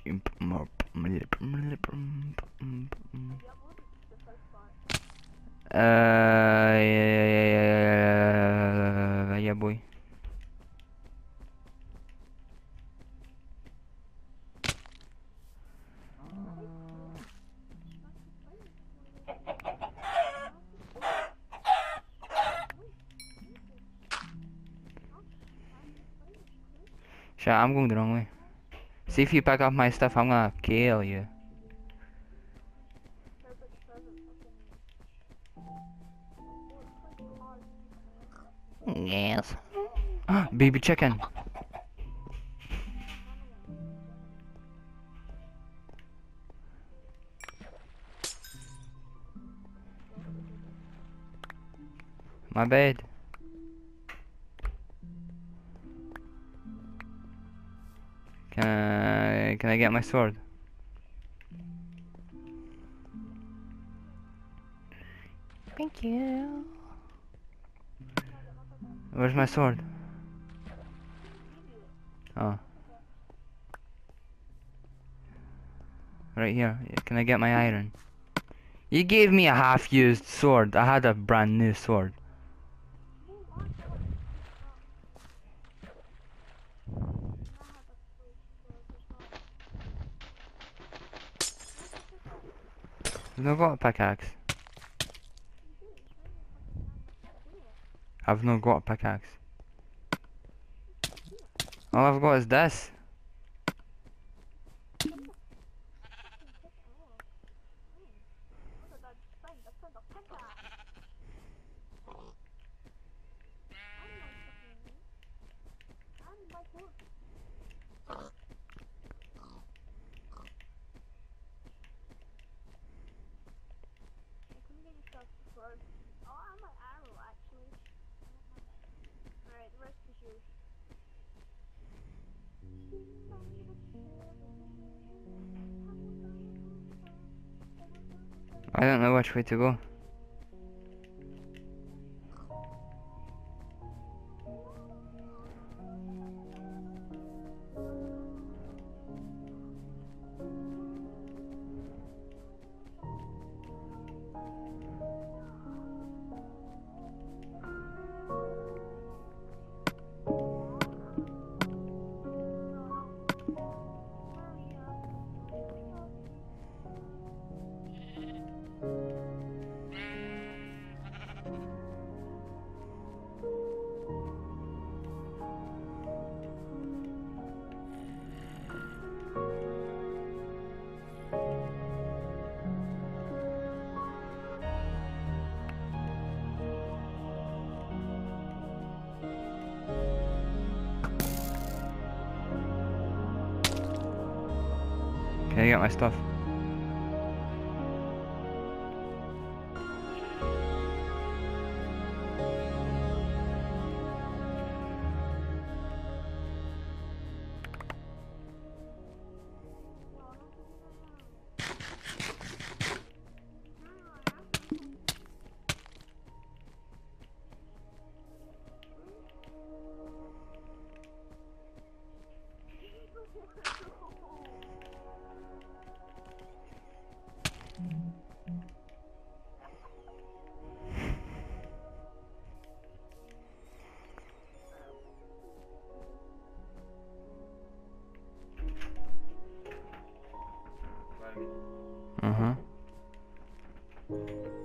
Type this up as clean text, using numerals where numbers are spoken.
Yeah, boy. Shit, I'm going the wrong way. See if you pick up my stuff, I'm gonna kill you. Yes. Baby chicken. My bad. Can I get my sword? Thank you. Where's my sword? Oh. Right here. Can I get my iron? You gave me a half-used sword. I had a brand new sword. I've not got a pickaxe. I've not got a pickaxe. All I've got is this. I don't know which way to go. Can I get my stuff? Uh-huh.